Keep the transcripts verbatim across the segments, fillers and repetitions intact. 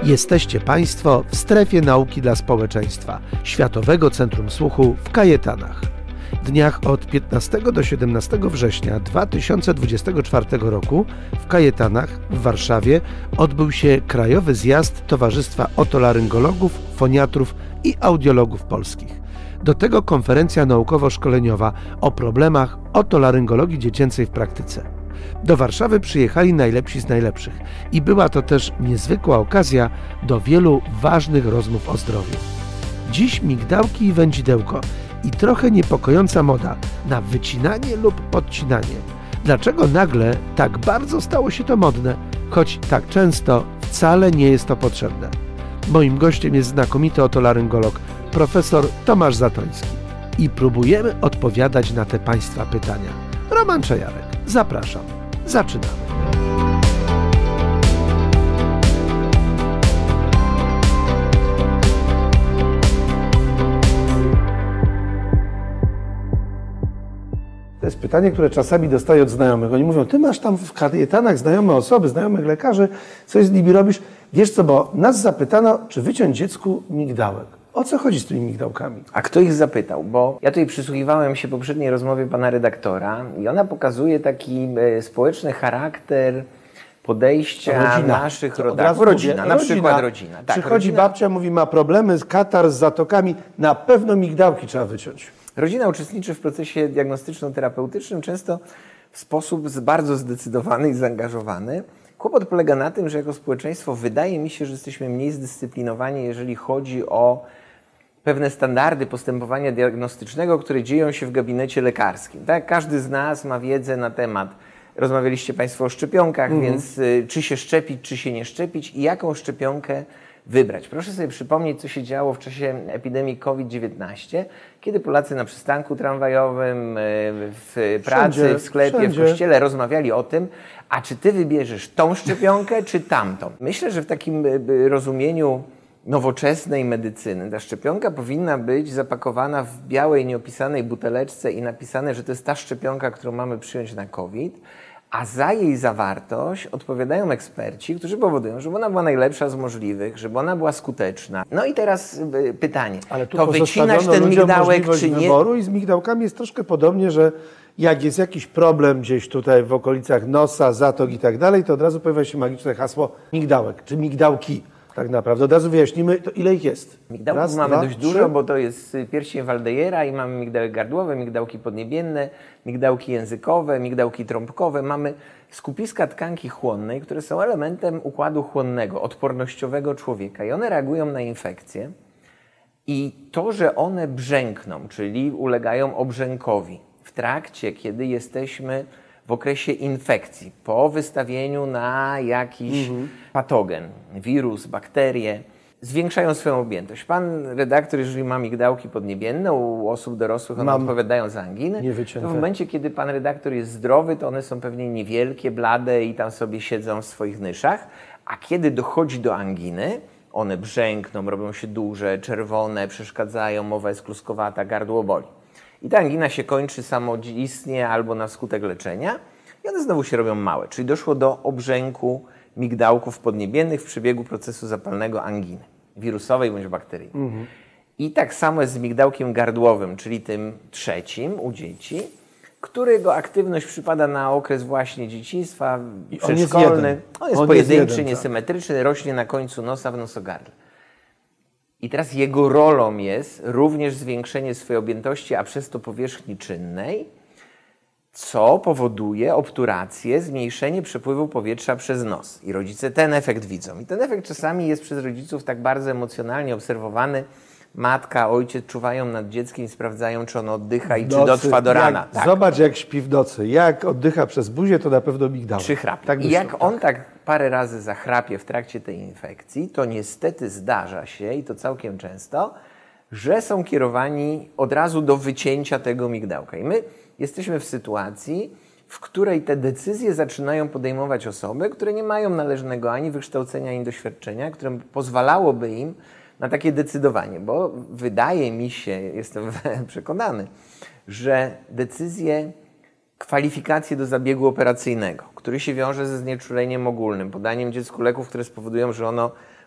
Jesteście Państwo w strefie nauki dla społeczeństwa Światowego Centrum Słuchu w Kajetanach. W dniach od piętnastego do siedemnastego września dwa tysiące dwudziestego czwartego roku w Kajetanach w Warszawie odbył się Krajowy Zjazd Towarzystwa Otolaryngologów, Foniatrów i Audiologów Polskich. Do tego konferencja naukowo-szkoleniowa o problemach otolaryngologii dziecięcej w praktyce. Do Warszawy przyjechali najlepsi z najlepszych i była to też niezwykła okazja do wielu ważnych rozmów o zdrowiu. Dziś migdałki i wędzidełko i trochę niepokojąca moda na wycinanie lub podcinanie. Dlaczego nagle tak bardzo stało się to modne, choć tak często wcale nie jest to potrzebne? Moim gościem jest znakomity otolaryngolog, profesor Tomasz Zatoński. I próbujemy odpowiadać na te Państwa pytania. Roman Czajarek, zapraszam. Zaczynamy. To jest pytanie, które czasami dostaję od znajomych. Oni mówią, ty masz tam w Kajetanach znajome osoby, znajomych lekarzy, coś z nimi robisz. Wiesz co, bo nas zapytano, czy wyciąć dziecku migdałek. O co chodzi z tymi migdałkami? A kto ich zapytał? Bo ja tutaj przysłuchiwałem się poprzedniej rozmowie pana redaktora i ona pokazuje taki e, społeczny charakter podejścia rodzina. naszych rodaków. Rodzina, na rodzina. przykład rodzina. Tak, Przychodzi rodzina. babcia, mówi, ma problemy z katar, z zatokami, na pewno migdałki trzeba wyciąć. Rodzina uczestniczy w procesie diagnostyczno-terapeutycznym często w sposób bardzo zdecydowany i zaangażowany. Kłopot polega na tym, że jako społeczeństwo wydaje mi się, że jesteśmy mniej zdyscyplinowani, jeżeli chodzi o pewne standardy postępowania diagnostycznego, które dzieją się w gabinecie lekarskim. Tak? Każdy z nas ma wiedzę na temat, rozmawialiście Państwo o szczepionkach, mm. więc y, czy się szczepić, czy się nie szczepić i jaką szczepionkę wybrać. Proszę sobie przypomnieć, co się działo w czasie epidemii COVID dziewiętnaście, kiedy Polacy na przystanku tramwajowym, w pracy, wszędzie, w sklepie, wszędzie. w kościele rozmawiali o tym, a czy ty wybierzesz tą szczepionkę, czy tamtą. Myślę, że w takim rozumieniu nowoczesnej medycyny ta szczepionka powinna być zapakowana w białej, nieopisanej buteleczce i napisane, że to jest ta szczepionka, którą mamy przyjąć na COVID, a za jej zawartość odpowiadają eksperci, którzy powodują, żeby ona była najlepsza z możliwych, żeby ona była skuteczna. No i teraz pytanie, ale tu to wycinać ten migdałek czy nie? Wyboru i z migdałkami jest troszkę podobnie, że jak jest jakiś problem gdzieś tutaj w okolicach nosa, zatok i tak dalej, to od razu pojawia się magiczne hasło migdałek, czy migdałki. Tak naprawdę. Od razu wyjaśnimy, to ile ich jest. Migdałków Raz, mamy dwa, dość trzy. dużo, bo to jest pierścień Waldejera i mamy migdałek gardłowe, migdałki podniebienne, migdałki językowe, migdałki trąbkowe. Mamy skupiska tkanki chłonnej, które są elementem układu chłonnego, odpornościowego człowieka i one reagują na infekcje. I to, że one brzękną, czyli ulegają obrzękowi w trakcie, kiedy jesteśmy w okresie infekcji, po wystawieniu na jakiś mhm. patogen, wirus, bakterie, zwiększają swoją objętość. Pan redaktor, jeżeli ma migdałki podniebienne, u osób dorosłych one Mam odpowiadają za anginy, to w momencie, kiedy pan redaktor jest zdrowy, to one są pewnie niewielkie, blade i tam sobie siedzą w swoich nyszach, a kiedy dochodzi do anginy, one brzękną, robią się duże, czerwone, przeszkadzają, mowa jest kluskowata, gardło boli. I ta angina się kończy samoistnie albo na skutek leczenia i one znowu się robią małe. Czyli doszło do obrzęku migdałków podniebiennych w przebiegu procesu zapalnego anginy, wirusowej bądź bakteryjnej. Mhm. I tak samo jest z migdałkiem gardłowym, czyli tym trzecim u dzieci, którego aktywność przypada na okres właśnie dzieciństwa, I przedszkolny. On jest, on jest on pojedynczy, jest jeden, niesymetryczny, rośnie na końcu nosa w nosogardle. I teraz jego rolą jest również zwiększenie swojej objętości, a przez to powierzchni czynnej, co powoduje obturację, zmniejszenie przepływu powietrza przez nos. I rodzice ten efekt widzą. I ten efekt czasami jest przez rodziców tak bardzo emocjonalnie obserwowany. Matka, ojciec czuwają nad dzieckiem i sprawdzają, czy ono oddycha i czy dotrwa do rana. Jak, tak. Zobacz, jak śpi w nocy. Jak oddycha przez buzię, to na pewno migdałek. Czy chrapie. Tak I jak myślą, on tak. tak parę razy zachrapie w trakcie tej infekcji, to niestety zdarza się, i to całkiem często, że są kierowani od razu do wycięcia tego migdałka. I my jesteśmy w sytuacji, w której te decyzje zaczynają podejmować osoby, które nie mają należnego ani wykształcenia, ani doświadczenia, które pozwalałoby im na takie decydowanie, bo wydaje mi się, jestem przekonany, że decyzje, kwalifikacje do zabiegu operacyjnego, który się wiąże ze znieczuleniem ogólnym, podaniem dziecku leków, które spowodują, że ono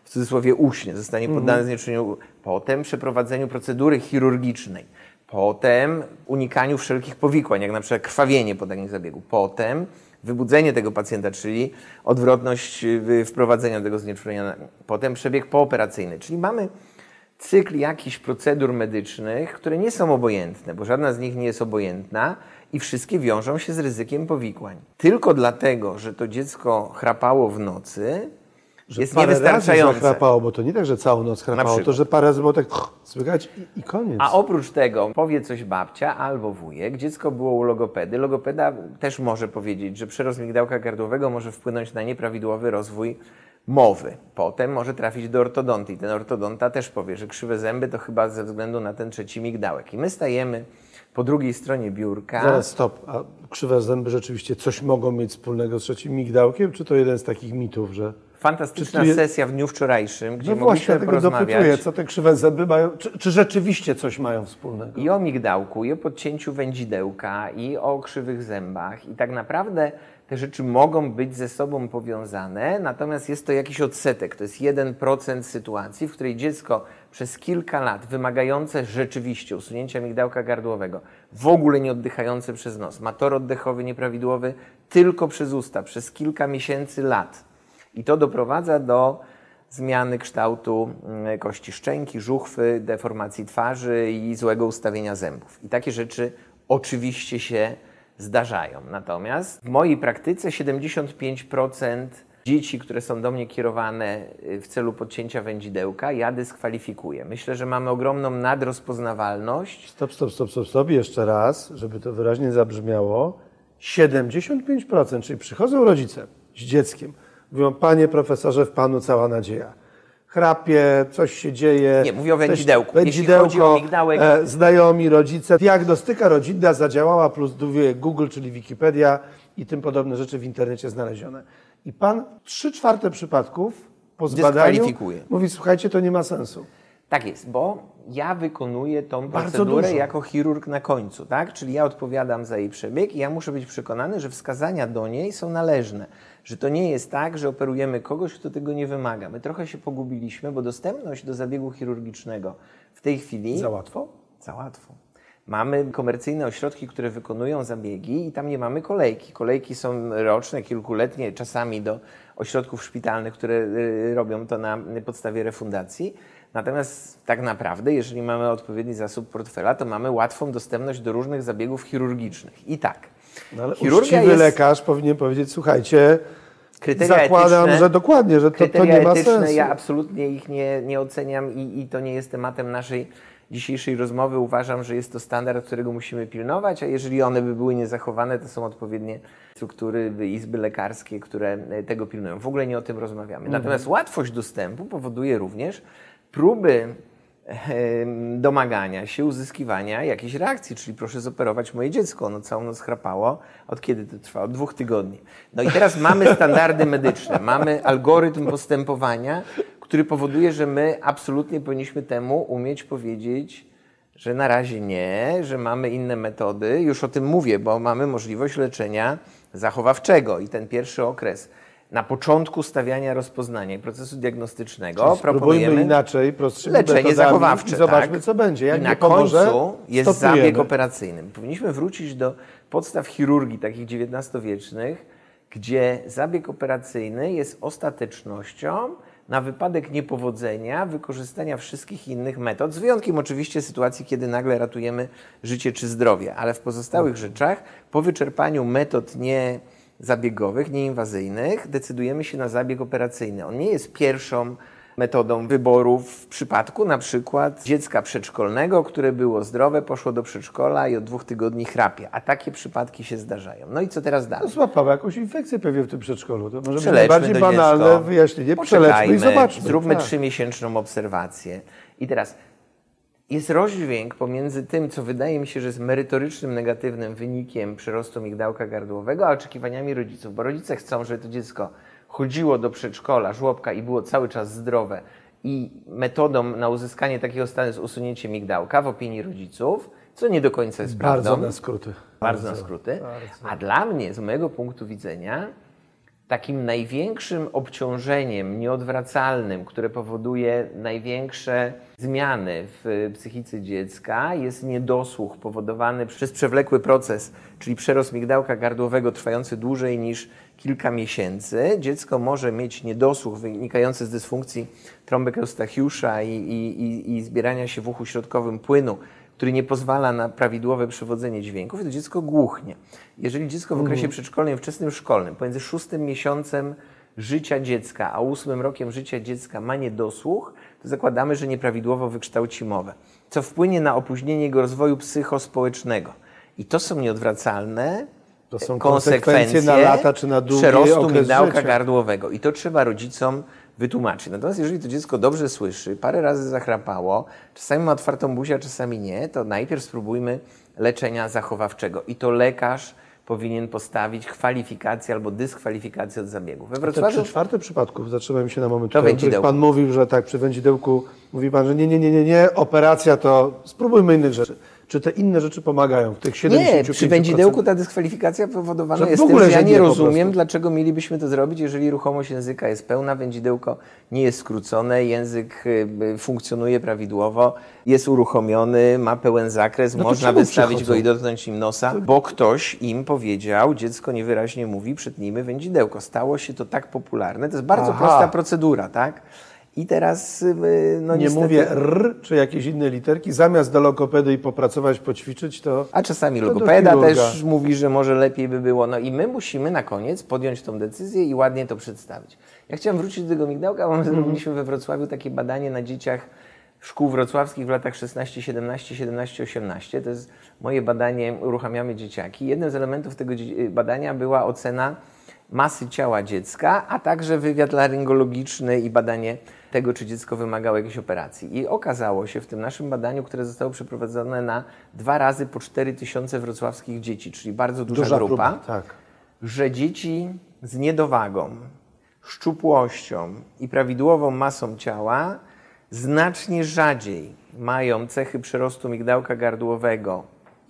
w cudzysłowie uśnie, zostanie poddany znieczuleniu, potem przeprowadzeniu procedury chirurgicznej, potem unikaniu wszelkich powikłań, jak na przykład krwawienie po takim zabiegu, potem wybudzenie tego pacjenta, czyli odwrotność wprowadzenia tego znieczulenia, potem przebieg pooperacyjny, czyli mamy cykl jakichś procedur medycznych, które nie są obojętne, bo żadna z nich nie jest obojętna i wszystkie wiążą się z ryzykiem powikłań. Tylko dlatego, że to dziecko chrapało w nocy, że jest parę niewystarczające. Razy chrapało, bo to nie tak, że całą noc chrapało, to że parę razy było tak słychać i, i koniec. A oprócz tego powie coś babcia albo wujek, dziecko było u logopedy. Logopeda też może powiedzieć, że przerost migdałka gardłowego może wpłynąć na nieprawidłowy rozwój mowy. Potem może trafić do ortodonty i ten ortodonta też powie, że krzywe zęby to chyba ze względu na ten trzeci migdałek. I my stajemy po drugiej stronie biurka. Zaraz, stop. A krzywe zęby rzeczywiście coś mogą mieć wspólnego z trzecim migdałkiem? Czy to jeden z takich mitów, że... Fantastyczna je... sesja w dniu wczorajszym, gdzie no mogliśmy właśnie, porozmawiać. Dopytuję, co te krzywe zęby mają, czy, czy rzeczywiście coś mają wspólnego? I o migdałku, i o podcięciu wędzidełka, i o krzywych zębach. I tak naprawdę te rzeczy mogą być ze sobą powiązane, natomiast jest to jakiś odsetek. To jest jeden procent sytuacji, w której dziecko przez kilka lat wymagające rzeczywiście usunięcia migdałka gardłowego, w ogóle nie oddychające przez nos, ma tor oddechowy nieprawidłowy tylko przez usta, przez kilka miesięcy, lat. I to doprowadza do zmiany kształtu kości szczęki, żuchwy, deformacji twarzy i złego ustawienia zębów. I takie rzeczy oczywiście się zdarzają. Natomiast w mojej praktyce siedemdziesiąt pięć procent dzieci, które są do mnie kierowane w celu podcięcia wędzidełka, ja dyskwalifikuję. Myślę, że mamy ogromną nadrozpoznawalność. Stop, stop, stop, stop, stop. Jeszcze raz, żeby to wyraźnie zabrzmiało. siedemdziesiąt pięć procent, czyli przychodzą rodzice z dzieckiem, mówią, panie profesorze, w panu cała nadzieja. Chrapie, coś się dzieje. Nie, mówię o wędzidełku. Wędzidełko, jeśli chodzi o migdałek... e, znajomi, rodzice. Diagnostyka rodzinna zadziałała, plus Google, czyli Wikipedia i tym podobne rzeczy w internecie znalezione. I pan trzy czwarte przypadków po zbadaniu mówi, słuchajcie, to nie ma sensu. Tak jest, bo ja wykonuję tą procedurę jako chirurg na końcu, tak? Czyli ja odpowiadam za jej przebieg i ja muszę być przekonany, że wskazania do niej są należne. Że to nie jest tak, że operujemy kogoś, kto tego nie wymaga. My trochę się pogubiliśmy, bo dostępność do zabiegu chirurgicznego w tej chwili... Za łatwo? Za łatwo. Mamy komercyjne ośrodki, które wykonują zabiegi i tam nie mamy kolejki. Kolejki są roczne, kilkuletnie, czasami do ośrodków szpitalnych, które robią to na podstawie refundacji. Natomiast tak naprawdę, jeżeli mamy odpowiedni zasób portfela, to mamy łatwą dostępność do różnych zabiegów chirurgicznych. I tak. No ale uczciwy jest... lekarz powinien powiedzieć, słuchajcie, kryteria zakładam, etyczne, że dokładnie, że to, to nie ma etyczne, sensu. Ja absolutnie ich nie, nie oceniam i, i to nie jest tematem naszej dzisiejszej rozmowy. Uważam, że jest to standard, którego musimy pilnować, a jeżeli one by były niezachowane, to są odpowiednie struktury, izby lekarskie, które tego pilnują. W ogóle nie o tym rozmawiamy. Mhm. Natomiast łatwość dostępu powoduje również próby domagania się, uzyskiwania jakiejś reakcji, czyli proszę zoperować moje dziecko, ono całą noc chrapało. Od kiedy to trwa? Od dwóch tygodni. No i teraz mamy standardy medyczne, mamy algorytm postępowania, który powoduje, że my absolutnie powinniśmy temu umieć powiedzieć, że na razie nie, że mamy inne metody. Już o tym mówię, bo mamy możliwość leczenia zachowawczego i ten pierwszy okres na początku stawiania rozpoznania i procesu diagnostycznego czyli proponujemy inaczej, prostszymi leczenie zachowawcze. I zobaczmy, tak? co będzie. Jak I na nie pomoże, końcu jest stopujemy. zabieg operacyjny. Powinniśmy wrócić do podstaw chirurgii takich dziewiętnastowiecznych, gdzie zabieg operacyjny jest ostatecznością na wypadek niepowodzenia, wykorzystania wszystkich innych metod, z wyjątkiem oczywiście sytuacji, kiedy nagle ratujemy życie czy zdrowie, ale w pozostałych rzeczach po wyczerpaniu metod nie zabiegowych, nieinwazyjnych, decydujemy się na zabieg operacyjny. On nie jest pierwszą metodą wyboru w przypadku na przykład dziecka przedszkolnego, które było zdrowe, poszło do przedszkola i od dwóch tygodni chrapie, a takie przypadki się zdarzają. No i co teraz dalej? No, złapała jakąś infekcję pewnie w tym przedszkolu. To może być najbardziej banalne dziecko, wyjaśnienie. Przeleczmy i zobaczmy. Zróbmy tak. trzymiesięczną obserwację. I teraz jest rozdźwięk pomiędzy tym, co wydaje mi się, że jest merytorycznym, negatywnym wynikiem przyrostu migdałka gardłowego, a oczekiwaniami rodziców. Bo rodzice chcą, żeby to dziecko chodziło do przedszkola, żłobka i było cały czas zdrowe. I metodą na uzyskanie takiego stanu jest usunięcie migdałka w opinii rodziców, co nie do końca jest bardzo prawdą. Na skróty. Bardzo, bardzo na skróty. Bardzo. A dla mnie, z mojego punktu widzenia, Takim największym obciążeniem nieodwracalnym, które powoduje największe zmiany w psychice dziecka, jest niedosłuch powodowany przez przewlekły proces, czyli przerost migdałka gardłowego trwający dłużej niż kilka miesięcy. Dziecko może mieć niedosłuch wynikający z dysfunkcji trąbek Eustachiusza i, i, i, i zbierania się w uchu środkowym płynu, który nie pozwala na prawidłowe przewodzenie dźwięków, i to dziecko głuchnie. Jeżeli dziecko w okresie przedszkolnym i wczesnym szkolnym, pomiędzy szóstym miesiącem życia dziecka a ósmym rokiem życia dziecka ma niedosłuch, to zakładamy, że nieprawidłowo wykształci mowę, co wpłynie na opóźnienie jego rozwoju psychospołecznego. I to są nieodwracalne to są konsekwencje, konsekwencje na lata czy na długi przerostu okres migdałka życia. gardłowego. I to trzeba rodzicom wytłumaczyć. Natomiast jeżeli to dziecko dobrze słyszy, parę razy zachrapało, czasami ma otwartą buzię, a czasami nie, to najpierw spróbujmy leczenia zachowawczego. I to lekarz powinien postawić kwalifikację albo dyskwalifikację od zabiegu. We Wrocławiu... Przy czwartym przypadku, zatrzymajmy się na moment, to tutaj, pan mówił, że tak, przy wędzidełku mówi pan, że nie, nie, nie, nie, nie, operacja to spróbujmy innych rzeczy. Czy te inne rzeczy pomagają w tych siedemdziesięciu pięciu procentach? Nie, przy wędzidełku ta dyskwalifikacja powodowana że jest w ogóle, tym, że ja nie, nie rozumiem, dlaczego mielibyśmy to zrobić, jeżeli ruchomość języka jest pełna, wędzidełko nie jest skrócone, język funkcjonuje prawidłowo, jest uruchomiony, ma pełen zakres, no można wystawić go i dotknąć im nosa, bo ktoś im powiedział, dziecko niewyraźnie mówi, przytnijmy wędzidełko. Stało się to tak popularne, to jest bardzo Aha. prosta procedura, tak? I teraz, no nie niestety... mówię R, czy jakieś inne literki, zamiast do logopedy i popracować, poćwiczyć, to... A czasami logopeda też mówi, że może lepiej by było. No i my musimy na koniec podjąć tą decyzję i ładnie to przedstawić. Ja chciałem wrócić do tego migdałka, bo my mm. zrobiliśmy we Wrocławiu takie badanie na dzieciach szkół wrocławskich w latach szesnaście siedemnaście, siedemnaście osiemnaście. To jest moje badanie, uruchamiamy dzieciaki. Jednym z elementów tego badania była ocena masy ciała dziecka, a także wywiad laryngologiczny i badanie tego, czy dziecko wymagało jakiejś operacji. I okazało się w tym naszym badaniu, które zostało przeprowadzone na dwa razy po cztery tysiące wrocławskich dzieci, czyli bardzo duża, duża grupa, próba, tak. że dzieci z niedowagą, szczupłością i prawidłową masą ciała znacznie rzadziej mają cechy przerostu migdałka gardłowego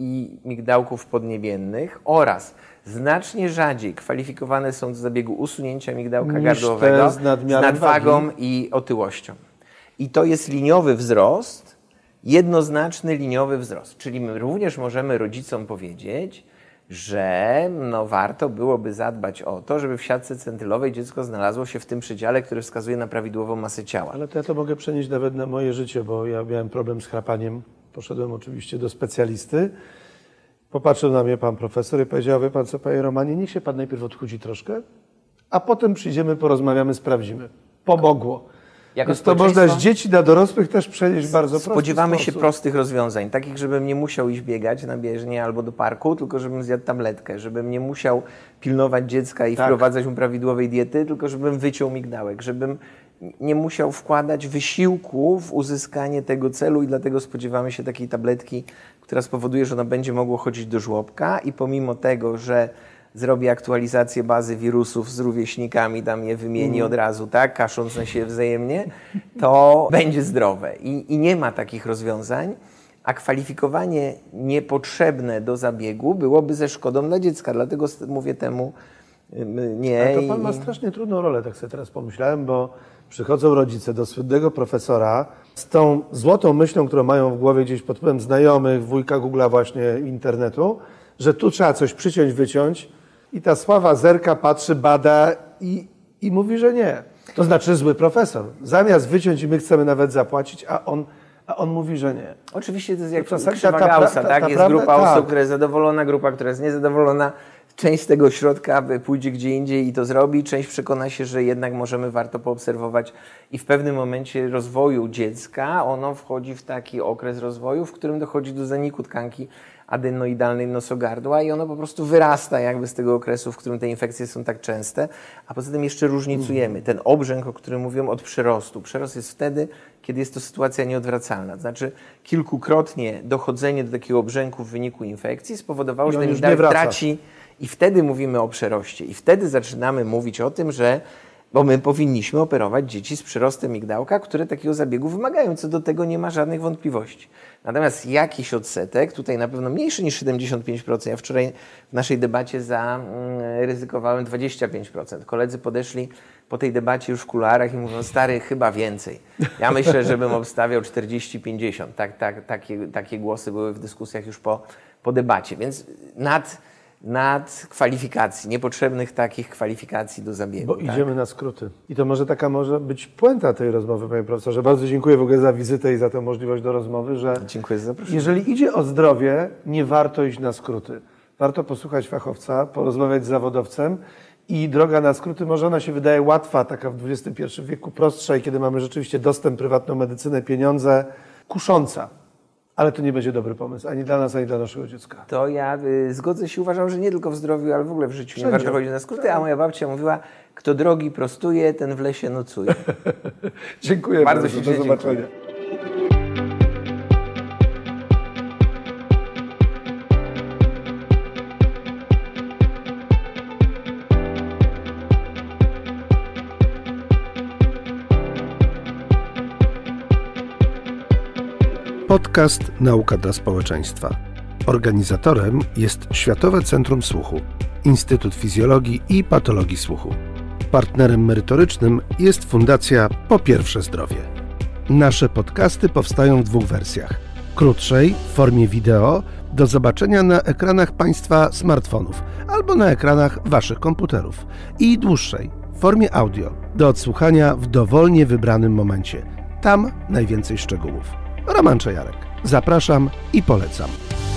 i migdałków podniebiennych oraz znacznie rzadziej kwalifikowane są do zabiegu usunięcia migdałka gardłowego z, z nadwagą wagi i otyłością. I to jest liniowy wzrost, jednoznaczny liniowy wzrost. Czyli my również możemy rodzicom powiedzieć, że no warto byłoby zadbać o to, żeby w siatce centylowej dziecko znalazło się w tym przedziale, który wskazuje na prawidłową masę ciała. Ale to ja to mogę przenieść nawet na moje życie, bo ja miałem problem z chrapaniem. Poszedłem oczywiście do specjalisty. Popatrzył na mnie pan profesor i powiedział, wie pan co, panie Romanie, niech się pan najpierw odchudzi troszkę, a potem przyjdziemy, porozmawiamy, sprawdzimy. Pomogło. Jako Więc to można z dzieci na dorosłych też przenieść bardzo prosty Spodziewamy sposób. się prostych rozwiązań, takich, żebym nie musiał iść biegać na bieżnię albo do parku, tylko żebym zjadł tabletkę, żebym nie musiał pilnować dziecka i tak. wprowadzać mu prawidłowej diety, tylko żebym wyciął migdałek, żebym nie musiał wkładać wysiłku w uzyskanie tego celu i dlatego spodziewamy się takiej tabletki, która spowoduje, że ona będzie mogło chodzić do żłobka i pomimo tego, że zrobi aktualizację bazy wirusów z rówieśnikami, tam je wymieni od razu, tak, kasząc na siebie wzajemnie, to będzie zdrowe. I, I nie ma takich rozwiązań, a kwalifikowanie niepotrzebne do zabiegu byłoby ze szkodą dla dziecka. Dlatego mówię temu nie. Ale to pan ma strasznie trudną rolę, tak sobie teraz pomyślałem, bo przychodzą rodzice do słynnego profesora z tą złotą myślą, którą mają w głowie gdzieś pod wpływem znajomych, wujka Google'a właśnie, internetu, że tu trzeba coś przyciąć, wyciąć i ta sława zerka, patrzy, bada i, i mówi, że nie. To znaczy zły profesor. Zamiast wyciąć i my chcemy nawet zapłacić, a on, a on mówi, że nie. Oczywiście to jest jak to krzywa Gaussa, tak? Ta jest prawda, grupa tak. osób, która jest zadowolona, grupa, która jest niezadowolona. Część z tego środka pójdzie gdzie indziej i to zrobi, część przekona się, że jednak możemy, warto poobserwować i w pewnym momencie rozwoju dziecka ono wchodzi w taki okres rozwoju, w którym dochodzi do zaniku tkanki adenoidalnej nosogardła i ono po prostu wyrasta jakby z tego okresu, w którym te infekcje są tak częste, a poza tym jeszcze różnicujemy ten obrzęk, o którym mówiłem, od przerostu. Przerost jest wtedy, kiedy jest to sytuacja nieodwracalna. To znaczy kilkukrotnie dochodzenie do takiego obrzęku w wyniku infekcji spowodowało, że ten migdałek traci i wtedy mówimy o przeroście i wtedy zaczynamy mówić o tym, że Bo my powinniśmy operować dzieci z przyrostem migdałka, które takiego zabiegu wymagają. Co do tego nie ma żadnych wątpliwości. Natomiast jakiś odsetek, tutaj na pewno mniejszy niż siedemdziesiąt pięć procent. Ja wczoraj w naszej debacie zaryzykowałem dwadzieścia pięć procent. Koledzy podeszli po tej debacie już w kuluarach i mówią, stary, chyba więcej. Ja myślę, żebym obstawiał czterdzieści pięćdziesiąt. Tak, tak, takie, takie głosy były w dyskusjach już po, po debacie. Więc nad... nad kwalifikacji, niepotrzebnych takich kwalifikacji do zabiegu. Bo tak? idziemy na skróty. I to może taka może być puenta tej rozmowy, panie profesorze. Bardzo dziękuję w ogóle za wizytę i za tę możliwość do rozmowy, że dziękuję za zaproszenie. Jeżeli idzie o zdrowie, nie warto iść na skróty. Warto posłuchać fachowca, porozmawiać z zawodowcem i droga na skróty, może ona się wydaje łatwa, taka w dwudziestym pierwszym wieku prostsza i kiedy mamy rzeczywiście dostęp, prywatną medycynę, pieniądze, kusząca. Ale to nie będzie dobry pomysł, ani dla nas, ani dla naszego dziecka. To ja y, zgodzę się, uważam, że nie tylko w zdrowiu, ale w ogóle w życiu Wszędzie. Nie warto chodzić na skróty, a moja babcia mówiła, kto drogi prostuje, ten w lesie nocuje. Dziękuję bardzo. bardzo. Się do zobaczenia. Podcast Nauka dla Społeczeństwa. Organizatorem jest Światowe Centrum Słuchu, Instytut Fizjologii i Patologii Słuchu. Partnerem merytorycznym jest Fundacja Po Pierwsze Zdrowie. Nasze podcasty powstają w dwóch wersjach. Krótszej, w formie wideo, do zobaczenia na ekranach Państwa smartfonów albo na ekranach Waszych komputerów. I dłuższej, w formie audio, do odsłuchania w dowolnie wybranym momencie. Tam najwięcej szczegółów. Roman Czajarek. Zapraszam i polecam.